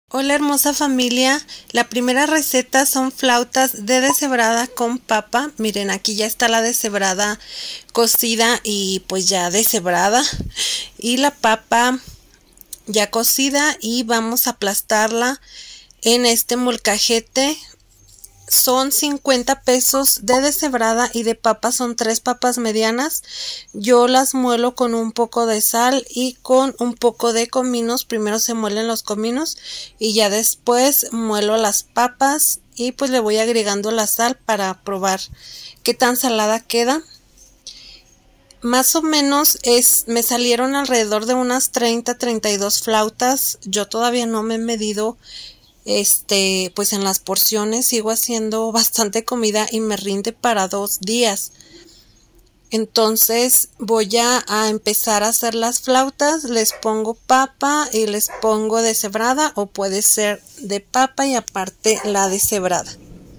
Hola hermosa familia, la primera receta son flautas de deshebrada con papa. Miren, aquí ya está la deshebrada cocida y pues ya deshebrada, y la papa ya cocida, y vamos a aplastarla en este molcajete. Son 50 pesos de deshebrada, y de papa son 3 papas medianas. Yo las muelo con un poco de sal y con un poco de cominos. Primero se muelen los cominos y ya después muelo las papas, y pues le voy agregando la sal para probar qué tan salada queda. Más o menos me salieron alrededor de unas 30-32 flautas. Yo todavía no me he medido pues en las porciones, sigo haciendo bastante comida y me rinde para 2 días. Entonces voy a empezar a hacer las flautas. Les pongo papa y les pongo deshebrada, o puede ser de papa y aparte la deshebrada.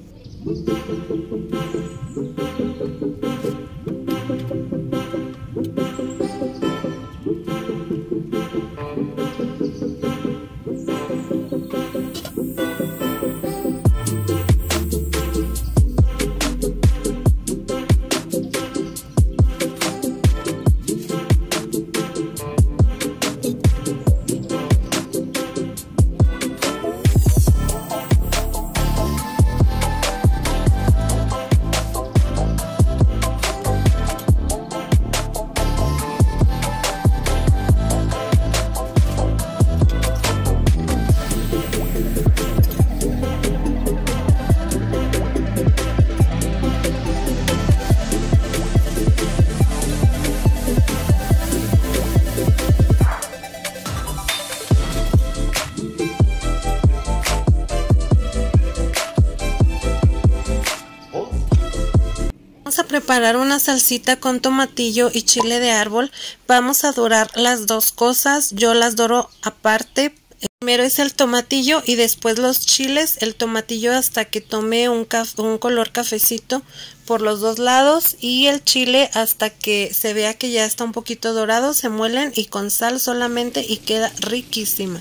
Vamos a preparar una salsita con tomatillo y chile de árbol. Vamos a dorar las dos cosas. Yo las doro aparte. Primero es el tomatillo y después los chiles. El tomatillo hasta que tome un color cafecito por los dos lados, y el chile hasta que se vea que ya está un poquito dorado. Se muelen y con sal solamente, y queda riquísima.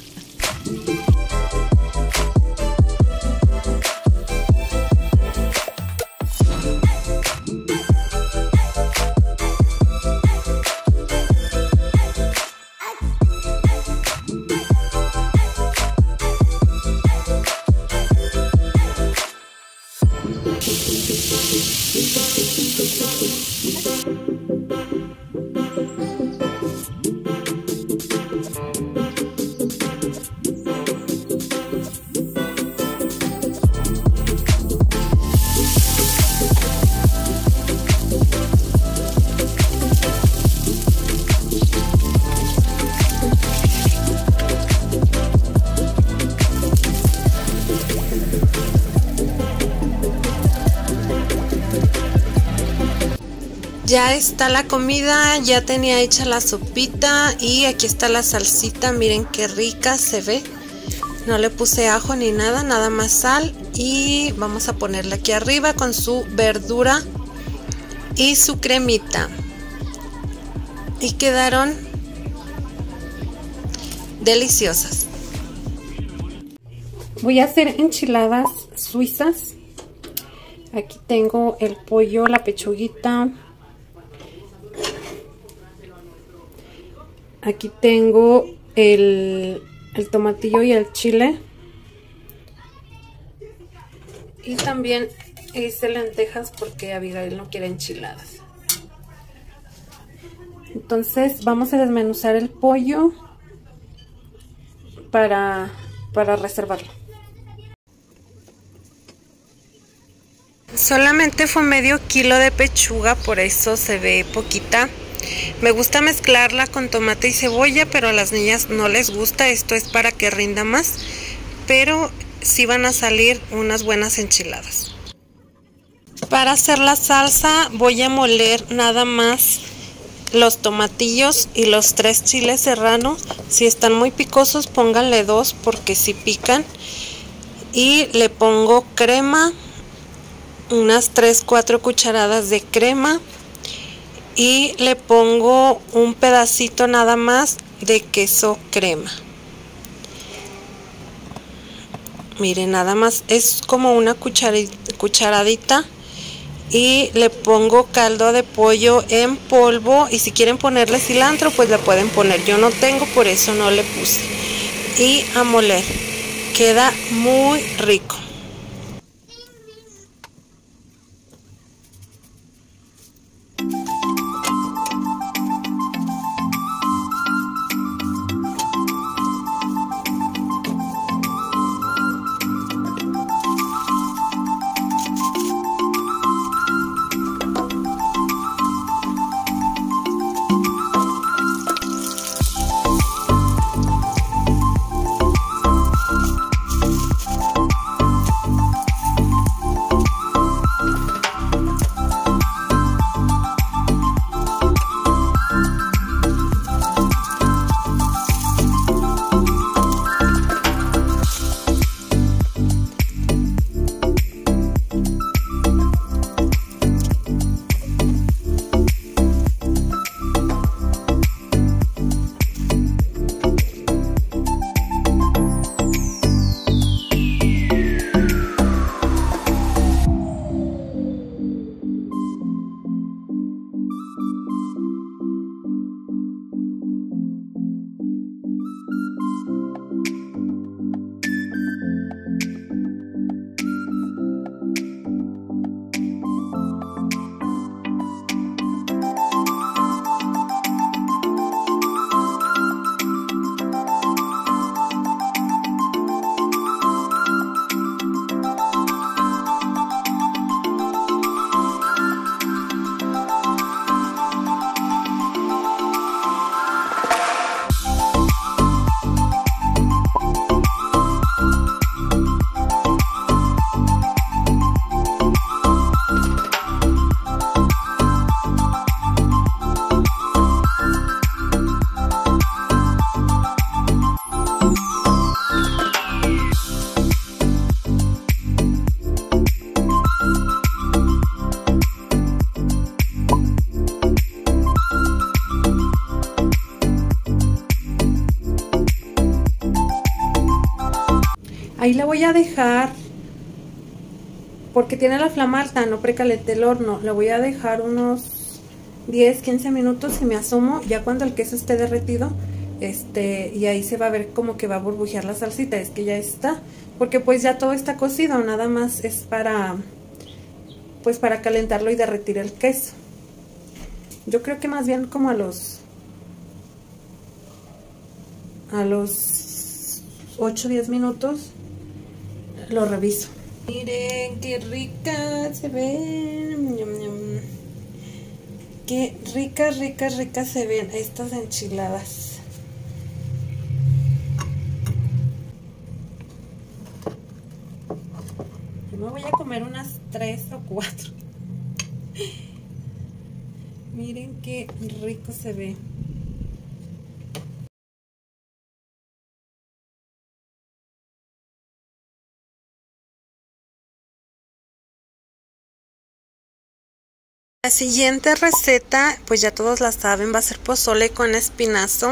Ya está la comida, ya tenía hecha la sopita, y aquí está la salsita. Miren qué rica se ve. No le puse ajo ni nada, nada más sal, y vamos a ponerla aquí arriba con su verdura y su cremita. Y quedaron deliciosas. Voy a hacer enchiladas suizas. Aquí tengo el pollo, la pechuguita. Aquí tengo el tomatillo y el chile. Y también hice lentejas porque Abigail no quiere enchiladas. Entonces vamos a desmenuzar el pollo para reservarlo. Solamente fue medio kilo de pechuga, por eso se ve poquita. Me gusta mezclarla con tomate y cebolla, pero a las niñas no les gusta. Esto es para que rinda más, pero sí van a salir unas buenas enchiladas. Para hacer la salsa voy a moler nada más los tomatillos y los 3 chiles serrano. Si están muy picosos, pónganle 2 porque sí pican. Y le pongo crema, unas 3-4 cucharadas de crema. Y le pongo un pedacito nada más de queso crema. Miren, nada más es como una cucharadita. Y le pongo caldo de pollo en polvo. Y si quieren ponerle cilantro, pues le pueden poner. Yo no tengo, por eso no le puse. Y a moler. Queda muy rico. Ahí la voy a dejar porque tiene la flama alta, no precalenté el horno. La voy a dejar unos 10-15 minutos y me asomo ya cuando el queso esté derretido. Y ahí se va a ver como que va a burbujear la salsita. Es que ya está, porque pues ya todo está cocido, nada más es para pues para calentarlo y derretir el queso. Yo creo que más bien como a los 8-10 minutos lo reviso. Miren qué rica se ven. Qué ricas se ven estas enchiladas. Yo me voy a comer unas 3 o 4. Miren qué rico se ve. La siguiente receta, pues ya todos la saben, va a ser pozole con espinazo.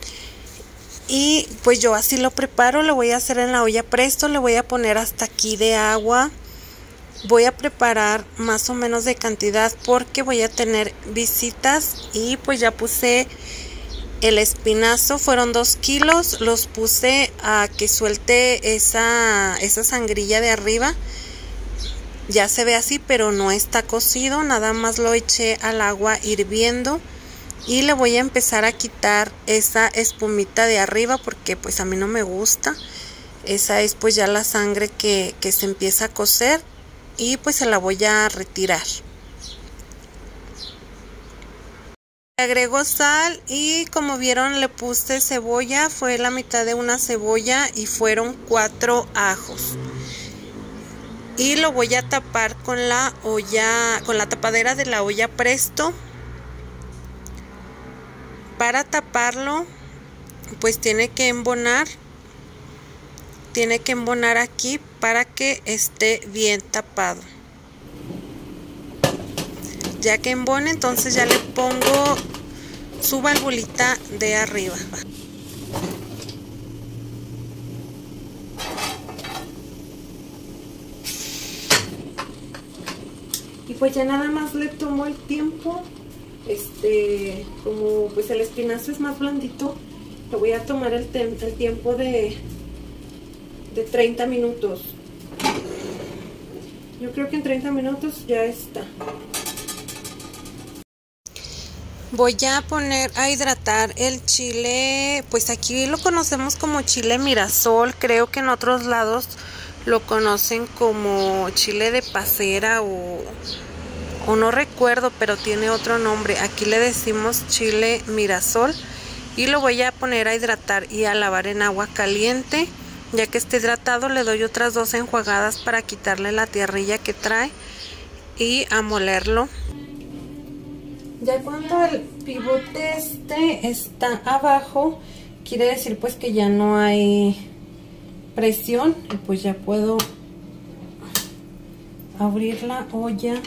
Y pues yo así lo preparo, lo voy a hacer en la olla presto, le voy a poner hasta aquí de agua. Voy a preparar más o menos de cantidad porque voy a tener visitas. Y pues ya puse el espinazo, fueron 2 kilos, los puse a que suelte esa sangrilla de arriba. Ya se ve así, pero no está cocido, nada más lo eché al agua hirviendo. Y le voy a empezar a quitar esa espumita de arriba porque pues a mí no me gusta. Esa es pues ya la sangre que se empieza a cocer y pues se la voy a retirar. Le agrego sal y como vieron le puse cebolla, fue la mitad de una cebolla y fueron 4 ajos. Y lo voy a tapar con la olla, con la tapadera de la olla presto. Para taparlo, pues tiene que embonar aquí para que esté bien tapado. Ya que embone, entonces ya le pongo su valvulita de arriba. pues ya nada más le tomo el tiempo. Como pues el espinazo es más blandito, le voy a tomar el tiempo de 30 minutos. Yo creo que en 30 minutos ya está. Voy a poner a hidratar el chile, pues aquí lo conocemos como chile Mirasol, creo que en otros lados lo conocen como chile de pasera o no recuerdo, pero tiene otro nombre. Aquí le decimos chile Mirasol y lo voy a poner a hidratar y a lavar en agua caliente. Ya que esté hidratado le doy otras 2 enjuagadas para quitarle la tierrilla que trae y a molerlo. Ya cuando el pivote está abajo, quiere decir pues que ya no hay presión y pues ya puedo abrir la olla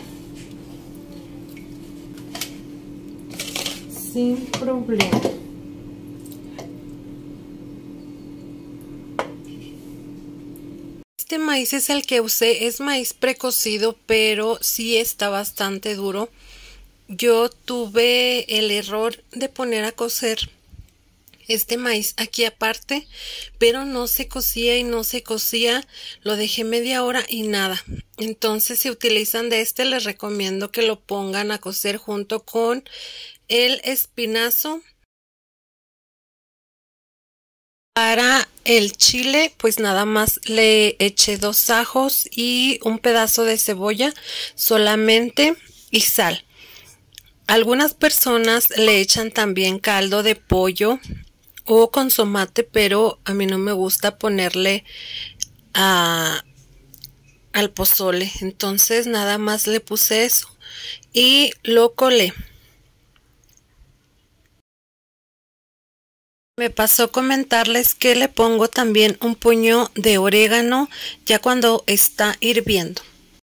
sin problema. Este maíz es el que usé, es maíz precocido, pero sí está bastante duro. Yo tuve el error de poner a cocer este maíz aquí aparte, pero no se cocía y no se cocía. Lo dejé media hora y nada. Entonces, si utilizan de este, les recomiendo que lo pongan a cocer junto con el espinazo. Para el chile, pues nada más le eché 2 ajos y un pedazo de cebolla solamente y sal. Algunas personas le echan también caldo de pollo o consomate, pero a mí no me gusta ponerle al pozole. Entonces nada más le puse eso y lo colé. Me pasó comentarles que le pongo también un puño de orégano ya cuando está hirviendo.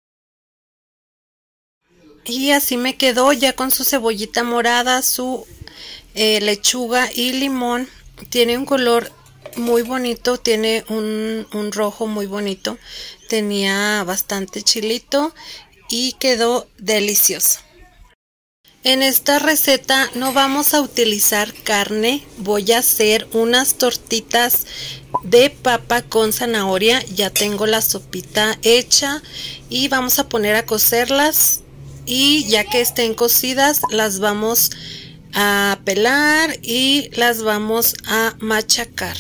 Y así me quedó ya con su cebollita morada, su lechuga y limón. Tiene un color muy bonito, tiene un rojo muy bonito. Tenía bastante chilito y quedó delicioso. En esta receta no vamos a utilizar carne, voy a hacer unas tortitas de papa con zanahoria. Ya tengo la sopita hecha y vamos a poner a cocerlas y ya que estén cocidas las vamos a pelar y las vamos a machacar.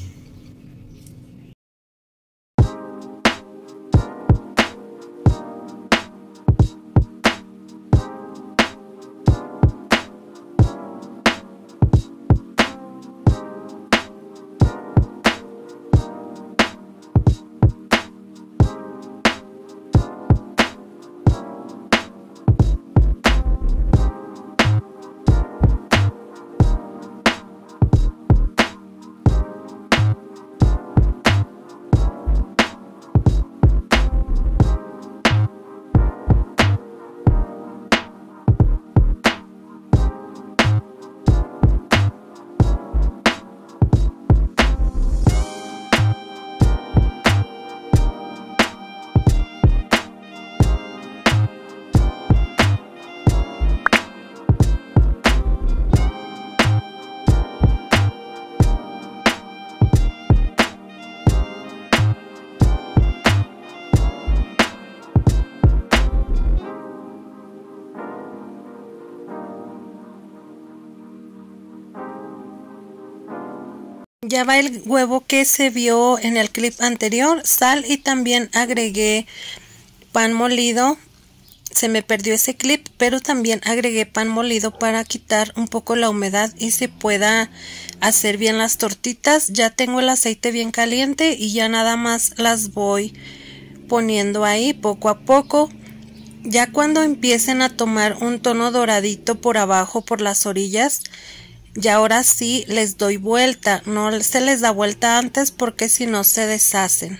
Ya va el huevo que se vio en el clip anterior, sal y también agregué pan molido. Se me perdió ese clip, pero también agregué pan molido para quitar un poco la humedad y se pueda hacer bien las tortitas. Ya tengo el aceite bien caliente y ya nada más las voy poniendo ahí poco a poco. Ya cuando empiecen a tomar un tono doradito por abajo, por las orillas, ya ahora sí les doy vuelta. No se les da vuelta antes porque si no se deshacen.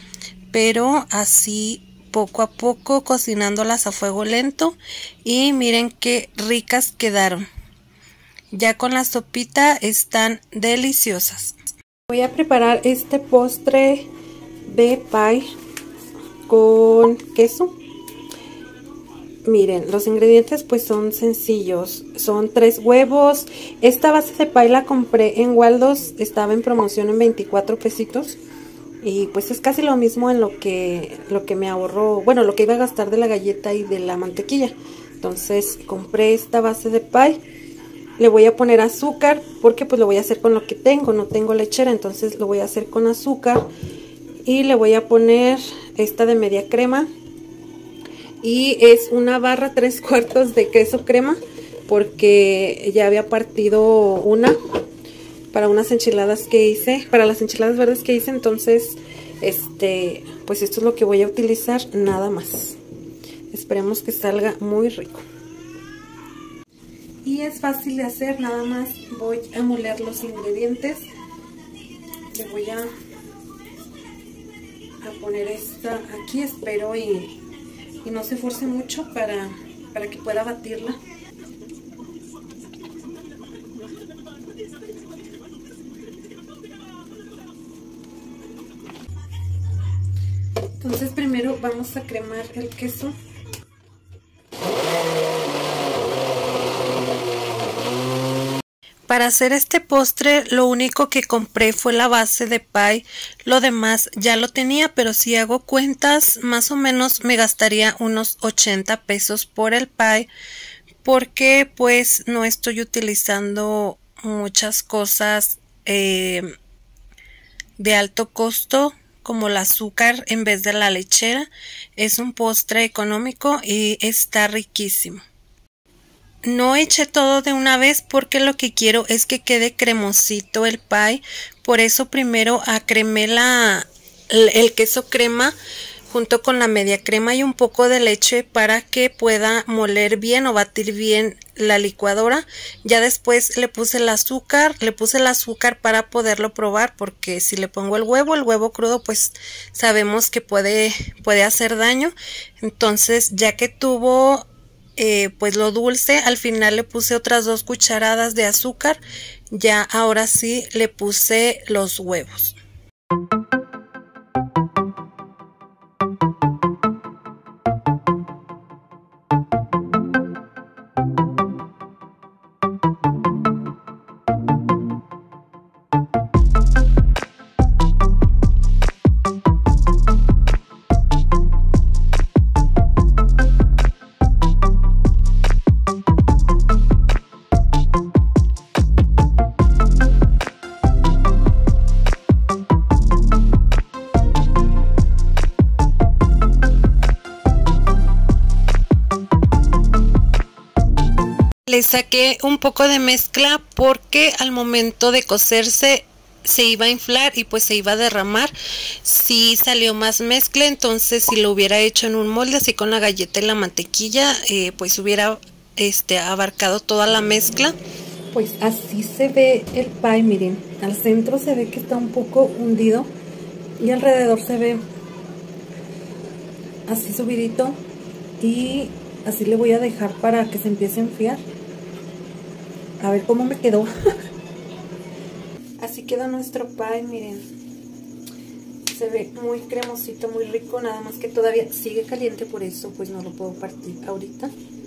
Pero así poco a poco cocinándolas a fuego lento y miren qué ricas quedaron. Ya con la sopita están deliciosas. Voy a preparar este postre de pie con queso. Miren, los ingredientes pues son sencillos, son 3 huevos. Esta base de pie la compré en Waldos, estaba en promoción en 24 pesitos. Y pues es casi lo mismo en lo que me ahorró, bueno, lo que iba a gastar de la galleta y de la mantequilla. Entonces compré esta base de pie. Le voy a poner azúcar porque pues lo voy a hacer con lo que tengo, no tengo lechera, entonces lo voy a hacer con azúcar. Y le voy a poner esta de media crema. Y es una barra 3/4 de queso crema porque ya había partido una para unas enchiladas que hice, para las enchiladas verdes que hice. Entonces pues esto es lo que voy a utilizar, nada más. Esperemos que salga muy rico. Y es fácil de hacer, nada más voy a moler los ingredientes. Le voy a poner esta aquí, espero y no se esfuerce mucho para que pueda batirla. Entonces primero vamos a cremar el queso. Para hacer este postre lo único que compré fue la base de pie, lo demás ya lo tenía, pero si hago cuentas más o menos me gastaría unos 80 pesos por el pie, porque pues no estoy utilizando muchas cosas de alto costo como el azúcar en vez de la lechera. Es un postre económico y está riquísimo. No eché todo de una vez porque lo que quiero es que quede cremosito el pie. Por eso primero acremé el queso crema junto con la media crema y un poco de leche para que pueda moler bien o batir bien la licuadora. Ya después le puse el azúcar para poderlo probar, porque si le pongo el huevo crudo pues sabemos que puede hacer daño. Entonces ya que tuvo pues lo dulce, al final le puse otras 2 cucharadas de azúcar. Ya ahora sí le puse los huevos. Le saqué un poco de mezcla porque al momento de cocerse se iba a inflar y pues se iba a derramar. Sí salió más mezcla, entonces si lo hubiera hecho en un molde así con la galleta y la mantequilla, pues hubiera abarcado toda la mezcla. Pues así se ve el pie, miren, al centro se ve que está un poco hundido y alrededor se ve así subidito, y así le voy a dejar para que se empiece a enfriar. A ver cómo me quedó. Así quedó nuestro pie, miren. Se ve muy cremosito, muy rico, nada más que todavía sigue caliente, por eso pues no lo puedo partir ahorita.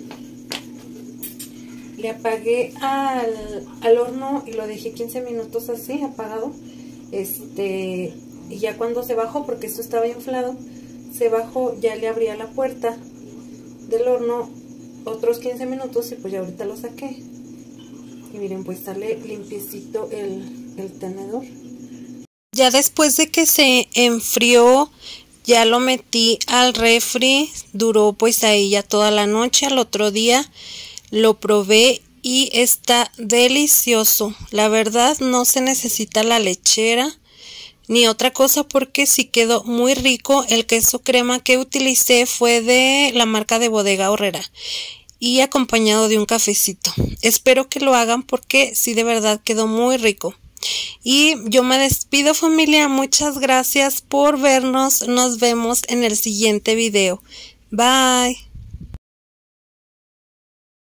Le apagué al horno y lo dejé 15 minutos así, apagado. Y ya cuando se bajó, porque esto estaba inflado, se bajó, ya le abría la puerta del horno otros 15 minutos y pues ya ahorita lo saqué. Y miren, pues sale limpiecito el tenedor. Ya después de que se enfrió, ya lo metí al refri, duró pues ahí ya toda la noche. Al otro día lo probé y está delicioso. La verdad no se necesita la lechera ni otra cosa porque sí quedó muy rico. El queso crema que utilicé fue de la marca de Bodega Aurrera y acompañado de un cafecito. Espero que lo hagan porque sí, de verdad quedó muy rico. Y yo me despido, familia. Muchas gracias por vernos. Nos vemos en el siguiente video. Bye.